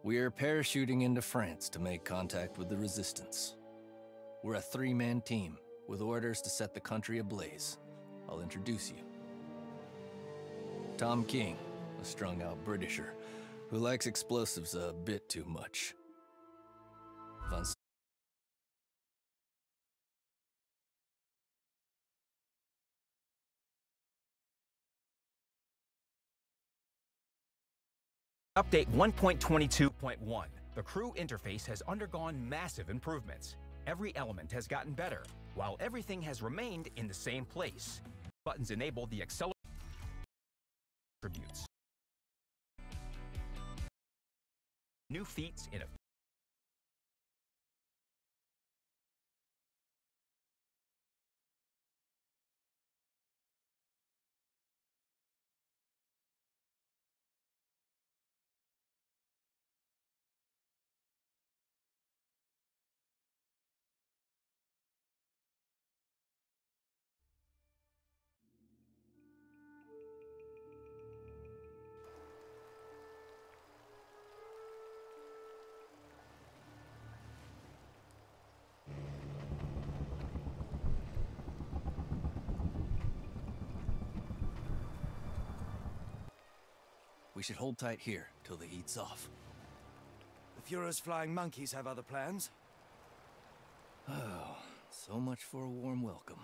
We are parachuting into France to make contact with the Resistance. We're a three-man team with orders to set the country ablaze. I'll introduce you. Tom King, a strung-out Britisher who likes explosives a bit too much. Von Update 1.22.1. The crew interface has undergone massive improvements. Every element has gotten better, while everything has remained in the same place. Buttons enable the accelerator attributes. New feats in a We should hold tight here till the heat's off. The Fuhrer's flying monkeys have other plans. Oh, so much for a warm welcome.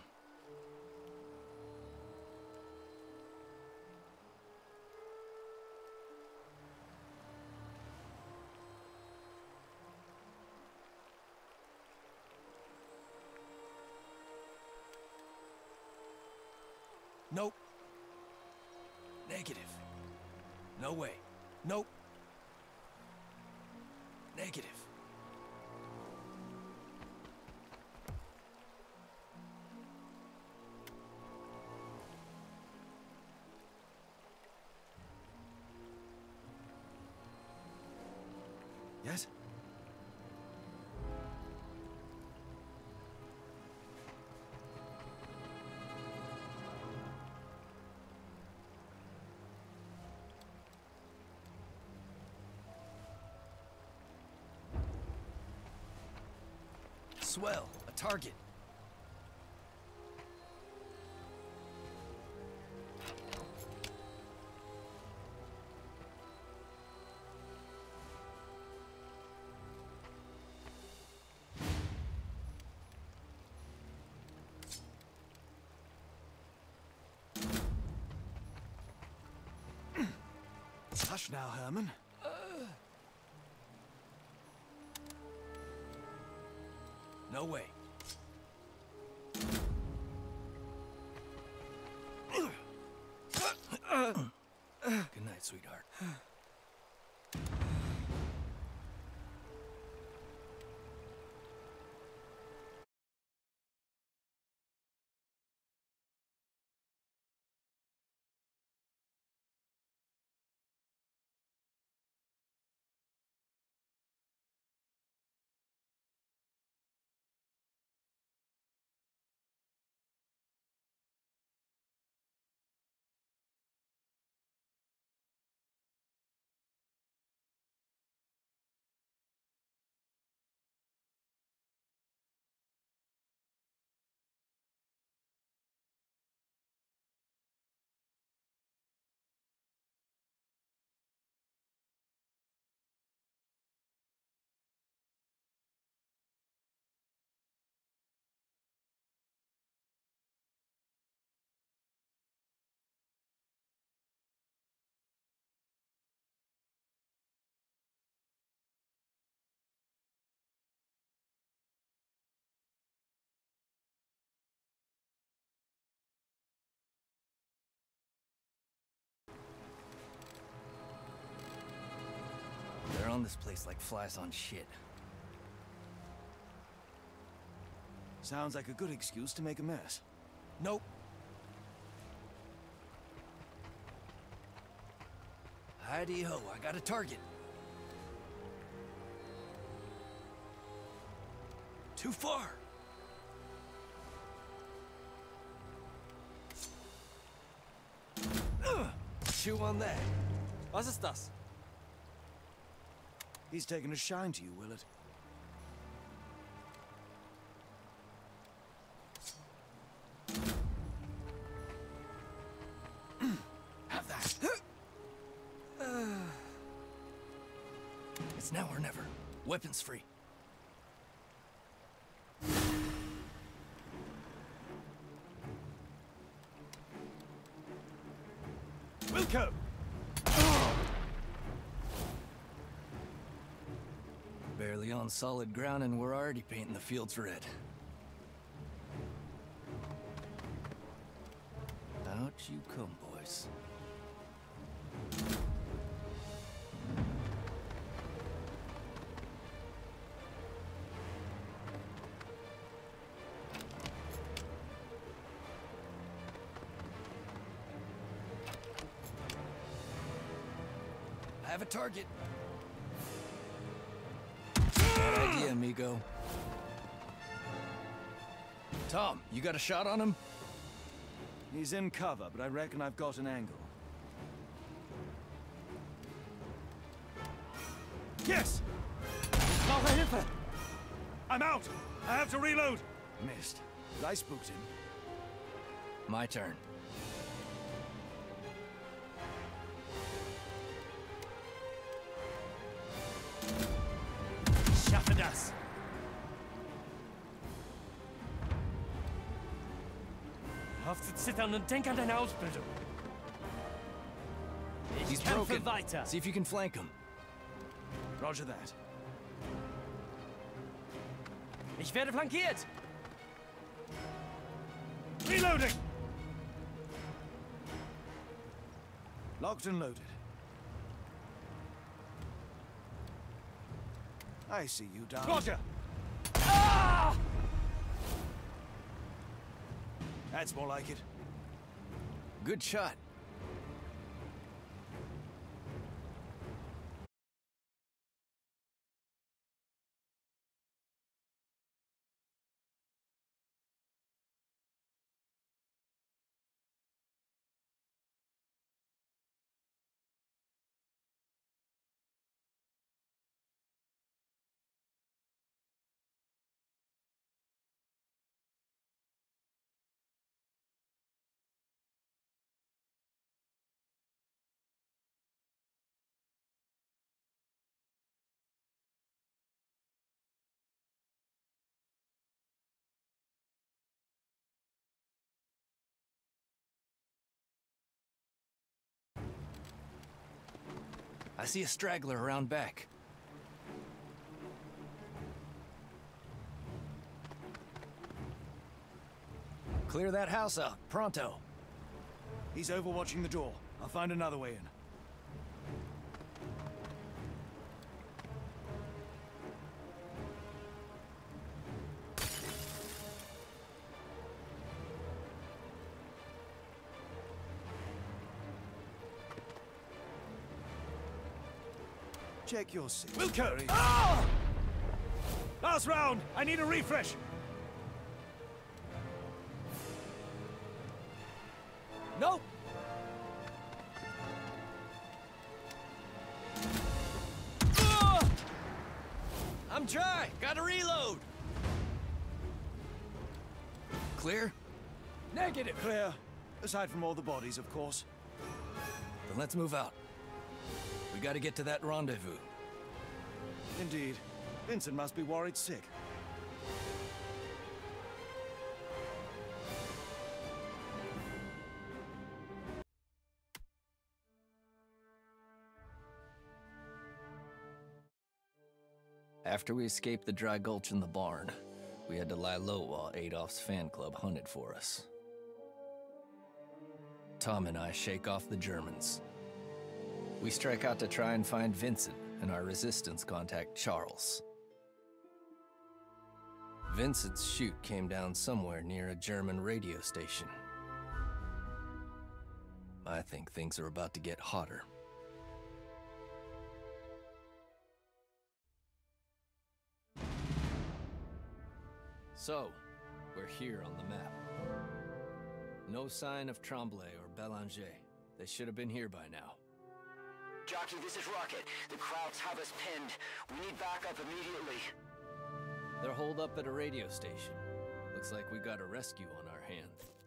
Nope. Negative. No way. Nope. Negative. Yes? Swell, a target. Hush now, Herman. No way. Good night, sweetheart. They're on this place like flies on shit. Sounds like a good excuse to make a mess. Nope. Heidi-ho, I got a target. Too far. Chew on that. Was ist das? He's taken a shine to you, Willett. Have that. It's now or never. Weapons free. Wilco! Barely on solid ground and we're already painting the fields red. Out you come, boys. I have a target. Bad idea, amigo. Tom, you got a shot on him? He's in cover, but I reckon I've got an angle. Yes! Brauche Hilfe! I'm out! I have to reload! Missed. But I spooked him. My turn. Schaffe das! Hör auf zu zittern und denk an deine Ausbildung. He's Ich kämpfe broken. weiter. See if you can flank him. Roger that. Ich werde flankiert. Reloading! Locked and loaded. I see you, darling. Roger. That's more like it. Good shot. I see a straggler around back. Clear that house out, pronto. He's overwatching the door. I'll find another way in. Check your seat. Wilco! Last round! I need a refresh! Nope. I'm dry. Gotta reload. Clear? Negative! Clear. Aside from all the bodies, of course. Then let's move out. We gotta get to that rendezvous. Indeed. Vincent must be worried sick. After we escaped the dry gulch in the barn, we had to lie low while Adolf's fan club hunted for us. Tom and I shake off the Germans. We strike out to try and find Vincent, and our resistance contact Charles. Vincent's chute came down somewhere near a German radio station. I think things are about to get hotter. So, we're here on the map. No sign of Tremblay or Belanger. They should have been here by now. Jockey, this is Rocket. The Krauts have us pinned. We need backup immediately. They're holed up at a radio station. Looks like we got a rescue on our hands.